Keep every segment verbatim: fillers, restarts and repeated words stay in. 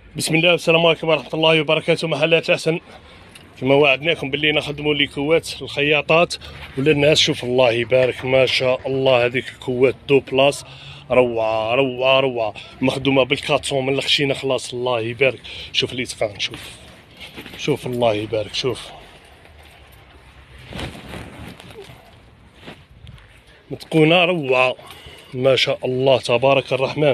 بسم الله والسلام عليكم ورحمة الله وبركاته. محلات الحسن كما وعدناكم باللي نخدموا لي كوات الخياطات ولا الناس. شوف الله يبارك ما شاء الله، هذيك الكوات دو بلاص روعة روعة روعة، مخدومة بالكاتون من الخشينة خلاص. الله يبارك، شوف الاتقان، شوف شوف الله يبارك، شوف متقونة روعة ما شاء الله تبارك الرحمن.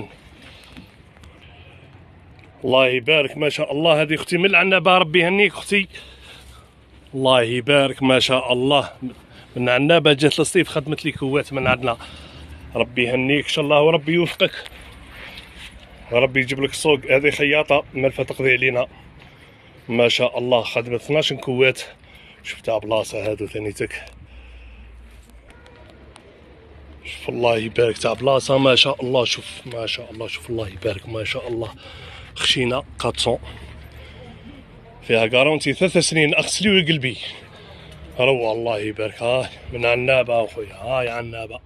الله يبارك ما شاء الله. هذه اختي من العنابه، ربي يهنيك اختي. الله يبارك ما شاء الله، من عنابه جات للصيف خدمت لي كوات من عندنا. ربي يهنيك ان شاء الله وربي يوفقك وربي يجيب لك السوق. هذه خياطه مالفه تقضي علينا ما شاء الله، خدمت اثناش كوات. شوف تاع بلاصه هادو ثانيتك، شوف الله يبارك تاع بلاصه ما شاء الله. شوف ما شاء الله، شوف الله يبارك ما شاء الله. خشينه كاتون فيها كارونتي ثلاث سنين، اغسلي وقلبي روعة. الله يبارك. هاي من عنابه اخويا، هاي عنابه.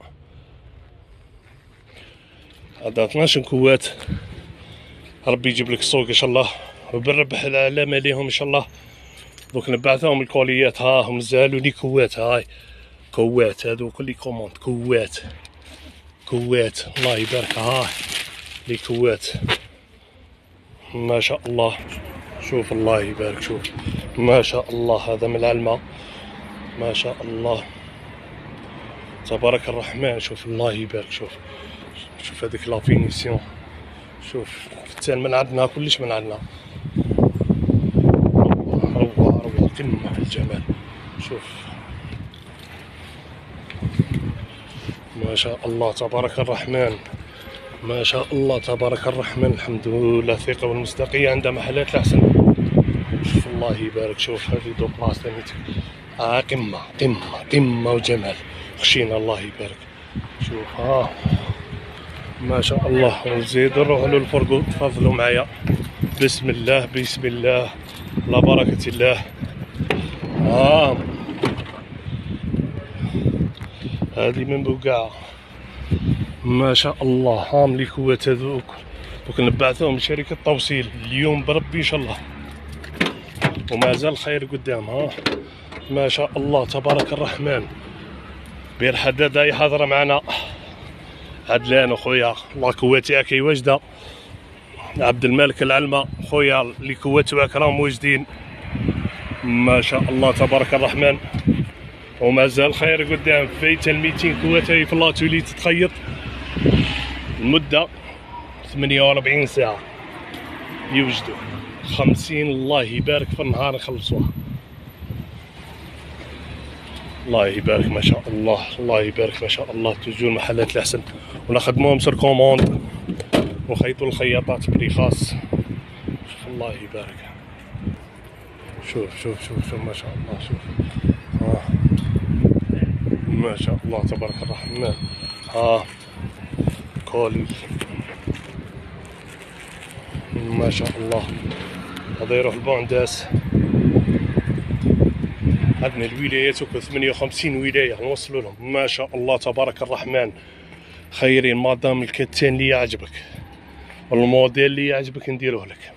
هذا اثناش كوات، ربي يجيب لك السوق ان شاء الله وبالربح العلامه ليهم ان شاء الله. دوك نبعثهم الكوليات، ها هم زالوا لي كوات. هاي كوات هادو كل كوموند كوات كوات. الله يبارك. هاي لي كوات ما شاء الله. شوف الله يبارك، شوف ما شاء الله. هذا من العلمة ما شاء الله تبارك الرحمن. شوف الله يبارك، شوف شوف هذيك لا فينيسيون، شوف كتان من عندنا، كلش من عندنا. روعة روعة قمة في الجمال. شوف ما شاء الله تبارك الرحمن ما شاء الله تبارك الرحمن. الحمد لله، الثقة والمصداقية عند محلات الحسن. شوف الله يبارك، شوف هذه دو بلاص ثانيتك. اه قمة قمة قمة وجمال خشينا. الله يبارك. شوف ها ما شاء الله. ونزيدو نروحو للفرقو، تفضلوا معايا. بسم الله بسم الله على بركة الله. ها هذه من بوقعة ما شاء الله. هام لي كوات هذوك، دوك نبعثوهم لشركة توصيل اليوم بربي ان شاء الله، وما زال خير قدام. ها ما شاء الله تبارك الرحمن. بير حداده يحضر معنا عدلان اخويا، الله كواتي هاكي واجده. عبد الملك العلمه خويا لي كوات تاعك راهم واجدين ما شاء الله تبارك الرحمن، وما زال خير قدام. فايت ميتين كوات هاي في لاتولي تتخيط المده ثمانية وأربعين ساعه يوجدوا خمسين. الله يبارك في النهار نخلصوها. الله يبارك ما شاء الله. الله يبارك ما شاء الله. تجوا محلات الحسن ونخدموهم سر كوموند ونخيطوا الخياطات بري خاص. شوف الله يبارك. شوف شوف شوف شوف ما شاء الله. شوف ها ما شاء الله تبارك الرحمن. ها كولي ما شاء الله. هذا يروح البونداس. عندنا الولايات وكل ثمانية وخمسين ولاية نوصلوا لهم ما شاء الله تبارك الرحمن. خيرين مادام الكتان اللي يعجبك والموديل اللي يعجبك نديروه لك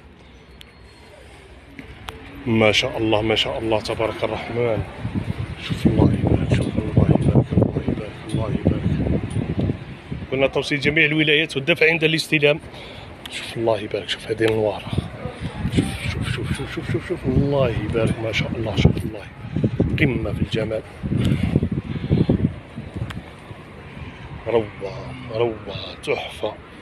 ما شاء الله ما شاء الله تبارك الرحمن. شوف الله يبارك، شوف الله يبارك الله يبارك الله يبارك. قلنا توصيل جميع الولايات والدفع عند الاستلام. شوف الله يبارك، شوف هذه النوارة. شوف شوف شوف شوف شوف شوف, شوف. الله يبارك ما شاء الله. شوف الله قمة في الجمال. روعة روعة تحفة.